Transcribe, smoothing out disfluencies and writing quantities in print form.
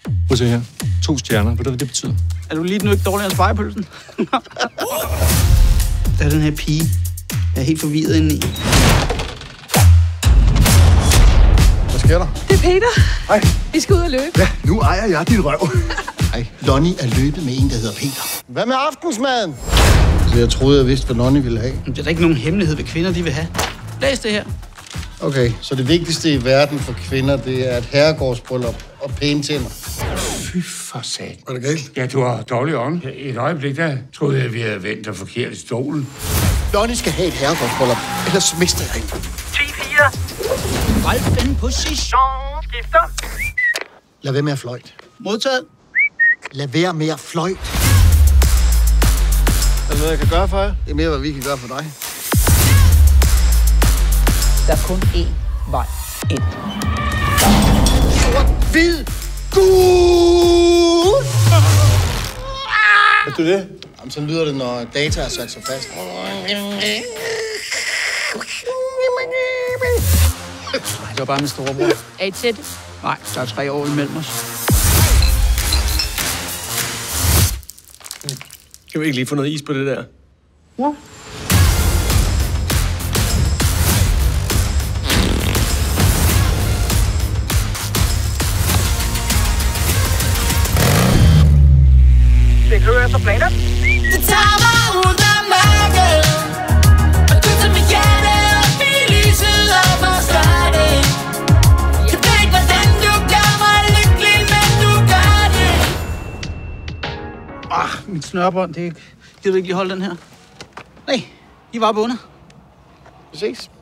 Prøv at se her. 2 stjerner. Ved du, hvad det betyder? Er du lige nu ikke dårligere end spejepølsen? Der er den her pige. Jeg er helt forvirret indeni. Hvad sker der? Det er Peter. Hej. Vi skal ud og løbe. Ja, nu ejer jeg dit røv. Hej. Lonnie er løbet med en, der hedder Peter. Hvad med aftensmaden? Så jeg troede, jeg vidste, hvad Lonnie ville have. Det er da ikke nogen hemmelighed, hvad kvinder de vil have. Læs det her. Okay, så det vigtigste i verden for kvinder, det er et herregårdsbryllup og pæne tænder. Fy for sat. Er det galt? Ja, du har dårlig ånd. Et øjeblik, der troede jeg, vi havde vendt dig forkert i stolen. Lonnie skal have et herregårdsbryllup, ellers mister jeg hende. 10-4. Ralf den position. Skifter. Lad være med at fløjte. Modtaget. Lad være med at fløjte. Er der noget, jeg kan gøre for jer? Det er mere, hvad vi kan gøre for dig. Der er kun én vej ind. Hvid Gud! Er du det? Jamen, sådan lyder det, når data er sat sig fast. Det var bare min storebror. Er I tæt? Nej, der er 3 år imellem os. Kan vi ikke lige få noget is på det der? Ja. Det kører efter planer. Du tager mig ud af mørket, og du tager mit hjerte op i lyset og forstår det. Jeg ved ikke, hvordan du gør mig lykkelig, men du gør det. Mit snørbånd, det gider du ikke lige holde den her? Nej, I var bundet. Vi ses.